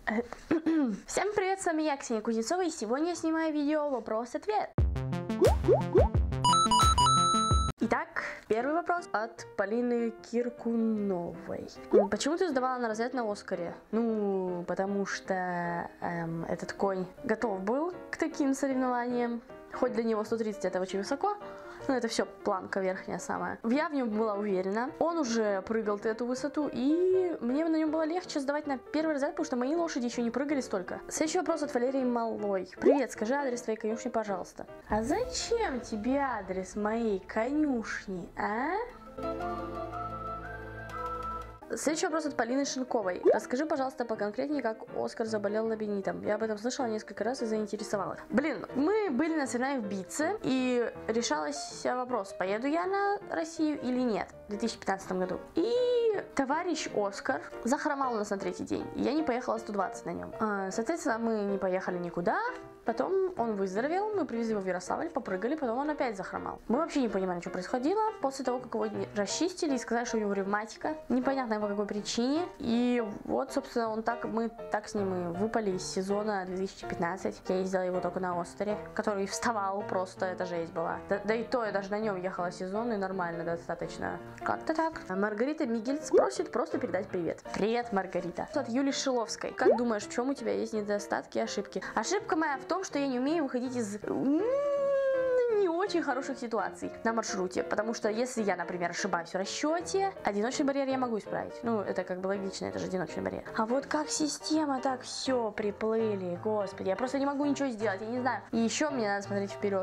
Всем привет, с вами я, Ксения Кузнецова, и сегодня я снимаю видео «Вопрос-ответ». Итак, первый вопрос от Полины Киркуновой. Почему ты сдавала на разряд на Оскаре? Ну, потому что этот конь готов был к таким соревнованиям. Хоть для него 130 это очень высоко, но это все планка верхняя самая. Я в нем была уверена. Он уже прыгал эту высоту, и мне на нем было легче сдавать на первый разряд, потому что мои лошади еще не прыгали столько. Следующий вопрос от Валерии Малой. Привет, скажи адрес твоей конюшни, пожалуйста. А зачем тебе адрес моей конюшни, а? Следующий вопрос от Полины Шинковой. Расскажи, пожалуйста, поконкретнее, как Оскар заболел лабинитом. Я об этом слышала несколько раз и заинтересовалась. Блин, мы были на соревнованиях в Битце, и решался вопрос, поеду я на Россию или нет в 2015 году. И товарищ Оскар захромал у нас на третий день, и я не поехала 120 на нем. Соответственно, мы не поехали никуда. Потом он выздоровел, мы привезли его в Ярославль, попрыгали, потом он опять захромал. Мы вообще не понимали, что происходило. После того, как его расчистили и сказали, что у него ревматика, непонятно по какой причине. И вот, собственно, мы так с ним и выпали из сезона 2015. Я ездила его только на Остере, который вставал просто, это жесть была. Да и то, я даже на нем ехала сезон, и нормально достаточно. Как-то так. Маргарита Мигельц просит просто передать привет. Привет, Маргарита. От Юли Шиловской. Как думаешь, в чем у тебя есть недостатки и ошибки? Ошибка моя в том, что я не умею выходить из не очень хороших ситуаций на маршруте, потому что если я, например, ошибаюсь в расчете, одиночный барьер я могу исправить. Ну, это как бы логично, это же одиночный барьер. А вот как система, так все, приплыли, господи, я просто не могу ничего сделать, я не знаю. И еще мне надо смотреть вперед.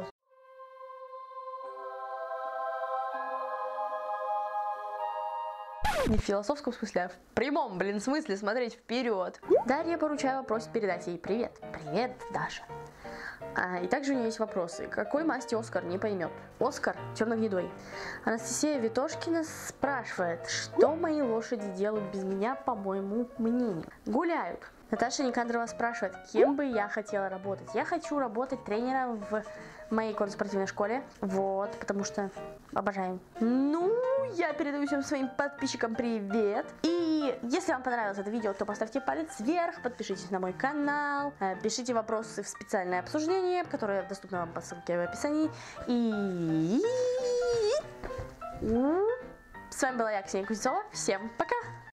Не в философском смысле, а в прямом, смысле смотреть вперед. Дарья Поручаева просит передать ей привет. Привет, Даша. И также у нее есть вопросы. Какой масти Оскар не поймет? Оскар темно-гнедой. Анастасия Витошкина спрашивает, что мои лошади делают без меня, по моему мнению? Гуляют. Наташа Никандрова спрашивает, кем бы я хотела работать. Я хочу работать тренером в моей конно-спортивной школе. Вот, потому что обожаю. Ну, я передаю всем своим подписчикам привет. И если вам понравилось это видео, то поставьте палец вверх, подпишитесь на мой канал, пишите вопросы в специальное обсуждение, которое доступно вам по ссылке в описании. И с вами была я, Ксения Кузнецова. Всем пока!